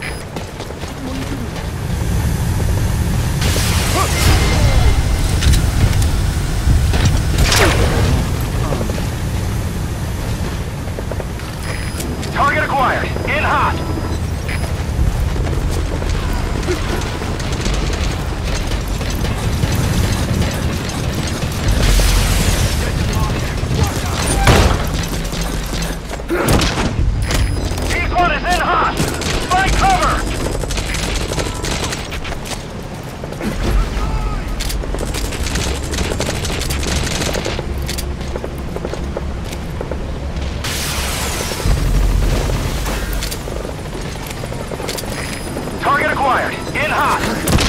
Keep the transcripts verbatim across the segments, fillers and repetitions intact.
Target acquired. In hot. T one is in hot. Find cover. Target acquired. In hot.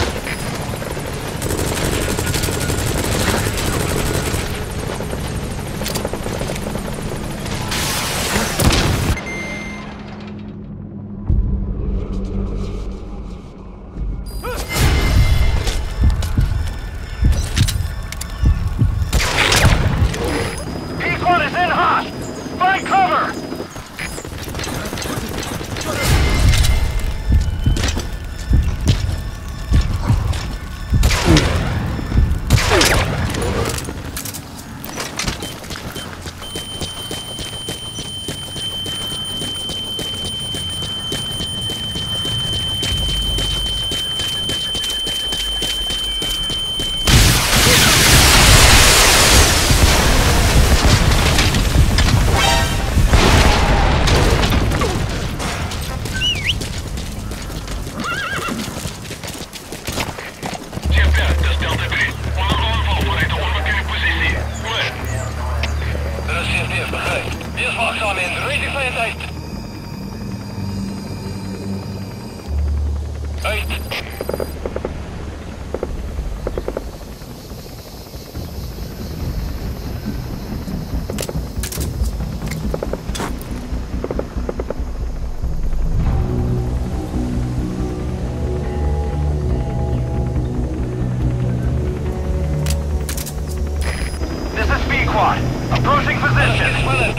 P one is in hot. Find cover. Wees waakzaam in. Rating van je tijd. Uit. This is P-Quad. Approaching position.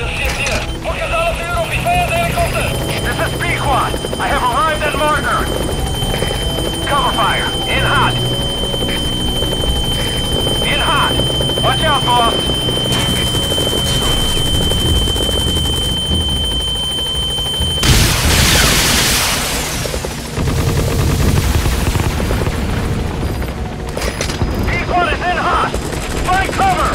This is P-Quad. I have arrived at marker. Cover fire. In hot. In hot. Watch out, boss. P-Quad is in hot. Find cover.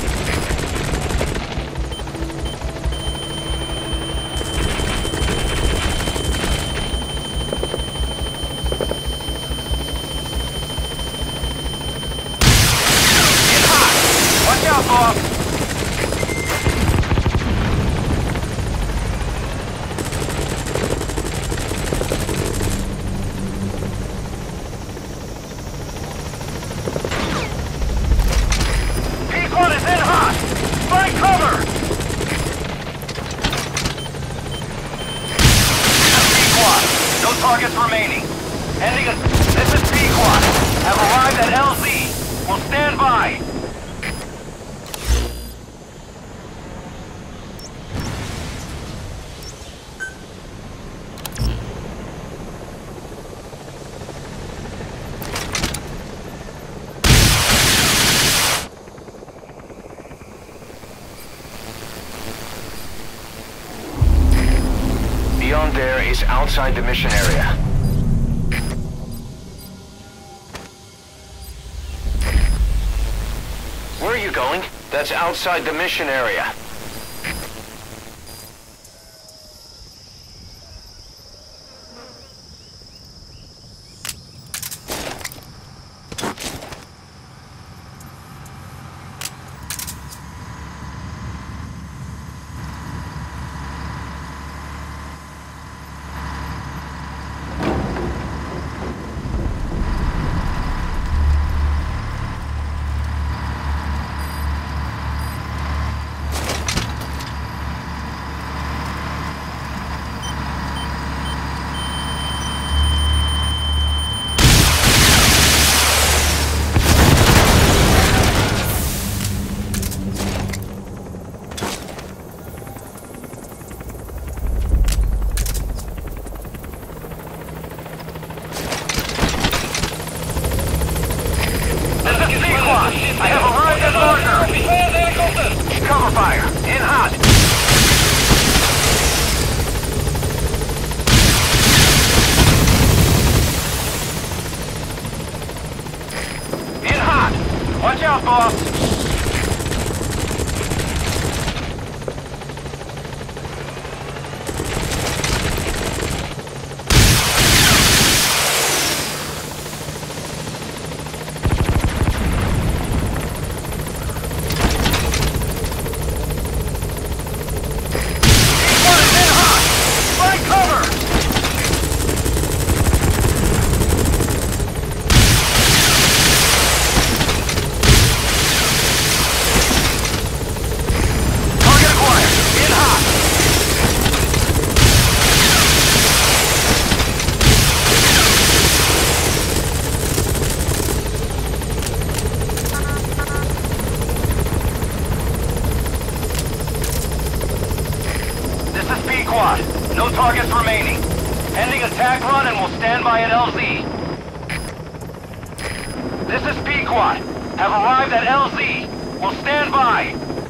Off. P one is in hot. Find cover. P-Quad. No targets remaining. Ending a... This is P-Quad. Have arrived at L Z. Will stand by. Beyond there is outside the mission area. Where are you going? That's outside the mission area. cover fire. In hot. In hot. Watch out, boss. Squad, no targets remaining. Ending attack run and we'll stand by at L Z. This is P-Quad. Have arrived at L Z. We'll stand by.